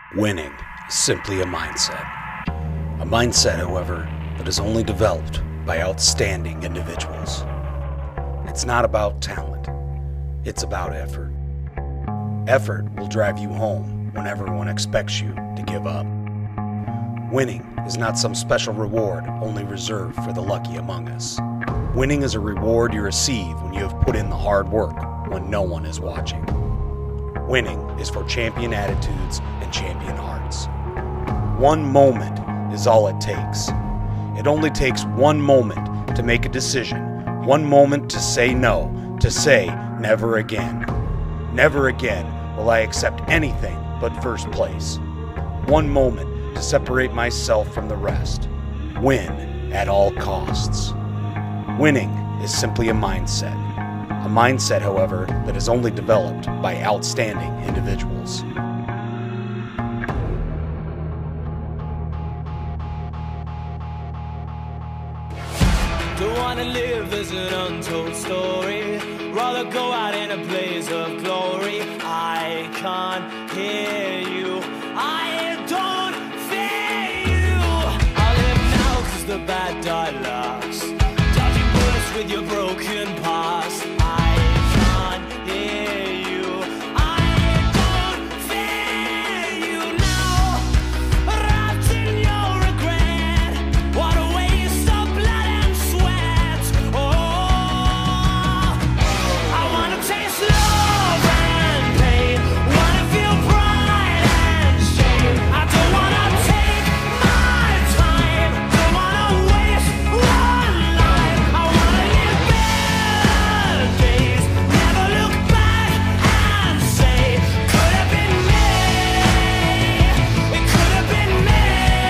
Winning is simply a mindset. A mindset, however, that is only developed by outstanding individuals. It's not about talent, it's about effort. Effort will drive you home when everyone expects you to give up. Winning is not some special reward only reserved for the lucky among us. Winning is a reward you receive when you have put in the hard work when no one is watching. Winning is for champion attitudes and champion hearts. One moment is all it takes. It only takes one moment to make a decision, one moment to say no, to say never again. Never again will I accept anything but first place. One moment to separate myself from the rest. Win at all costs. Winning is simply a mindset. A mindset, however, that is only developed by outstanding individuals. Don't wanna live as an untold story. Rather go out in a blaze of glory. I can't hear you. I don't fear you. I live now 'cause the bad die last. Dodging bullets with your broken past. I can't hear you. I don't fear you now. Wrapped in your regret. What a waste of blood and sweat. Oh, I wanna taste love and pain. Wanna feel pride and shame. I don't wanna take my time. Don't wanna waste one life. I wanna live better days. Never look back and say, could have been me. It could have been me.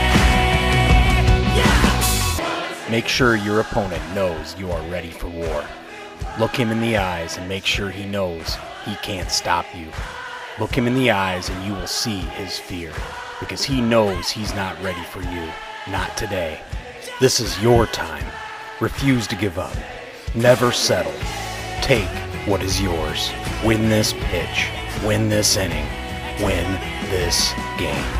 Yeah. Make sure your opponent knows you are ready for war. Look him in the eyes and make sure he knows he can't stop you. Look him in the eyes and you will see his fear, because he knows he's not ready for you. Not today. This is your time. Refuse to give up. Never settle. Take what is yours. Win this pitch. Win this inning. Win this game.